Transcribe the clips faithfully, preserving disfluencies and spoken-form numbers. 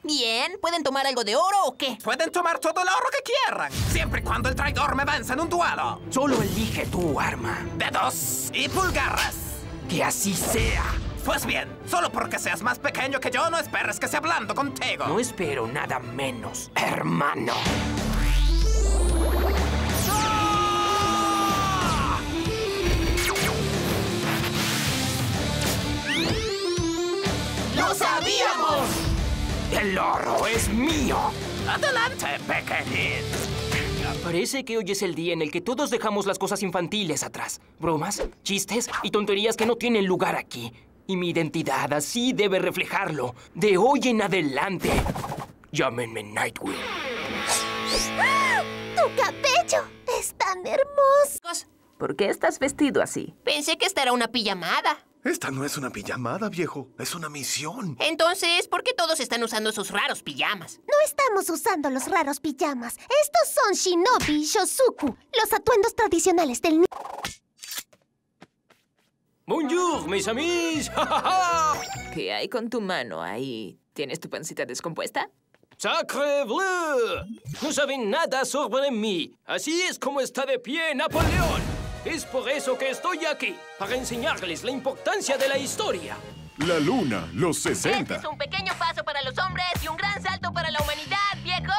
Bien, ¿pueden tomar algo de oro o qué? Pueden tomar todo el oro que quieran, siempre y cuando el traidor me venza en un duelo. Solo elige tu arma. Dedos y pulgarras. Que así sea. Pues bien, solo porque seas más pequeño que yo, no esperes que sea hablando contigo. No espero nada menos, hermano. ¡Lo sabíamos! ¡El oro es mío! Adelante, pequeñín. Parece que hoy es el día en el que todos dejamos las cosas infantiles atrás. Bromas, chistes y tonterías que no tienen lugar aquí. Y mi identidad así debe reflejarlo. De hoy en adelante. Llámenme Nightwing. ¡Ah! ¡Tu cabello es tan hermoso! ¿Por qué estás vestido así? Pensé que esta era una pijamada. Esta no es una pijamada, viejo. Es una misión. Entonces, ¿por qué todos están usando esos raros pijamas? No estamos usando los raros pijamas. Estos son Shinobi Shosuku, los atuendos tradicionales del... Bonjour, mes amis. ¿Qué hay con tu mano ahí? ¿Tienes tu pancita descompuesta? ¡Sacre bleu! No saben nada sobre mí. Así es como está de pie Napoleón. Es por eso que estoy aquí, para enseñarles la importancia de la historia. La luna, los sesenta. Este es un pequeño paso para los hombres y un gran salto para la humanidad, viejo.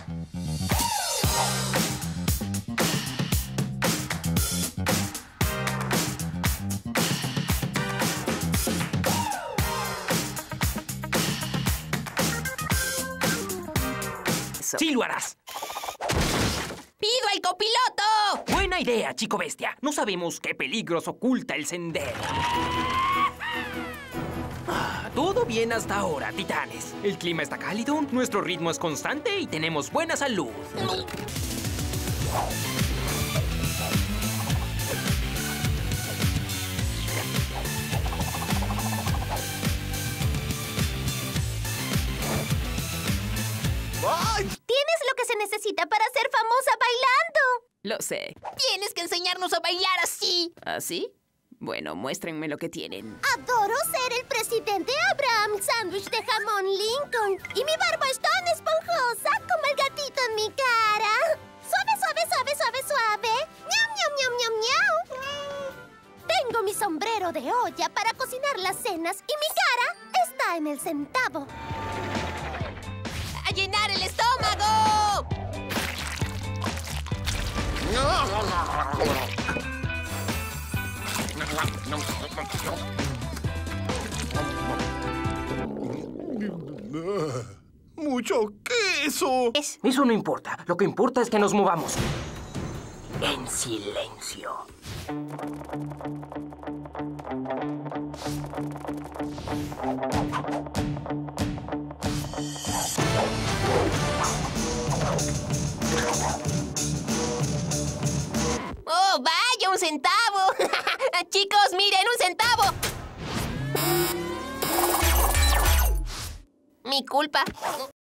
¡Sí lo harás! ¡Pido al copiloto! Buena idea, chico bestia. No sabemos qué peligros oculta el sendero. Ah, todo bien hasta ahora, titanes. El clima está cálido, nuestro ritmo es constante y tenemos buena salud. ¡Ay! Tienes lo que se necesita para ser famosa bailando. Lo sé. Tienes que enseñarnos a bailar así. ¿Así? Bueno, muéstrenme lo que tienen. Adoro ser el presidente Abraham Sándwich de jamón Lincoln. Y mi barba es tan esponjosa como el gatito en mi cara. Suave, suave, suave, suave, suave. Miau, miau, miau, miau, miau. Tengo mi sombrero de olla para cocinar las cenas y mi cara está en el centavo. ¡A llenar el estómago! ¡Mucho queso! Eso no importa. Lo que importa es que nos movamos. En silencio. ¡Oh, vaya, un centavo! Chicos, miren, un centavo. Mi culpa.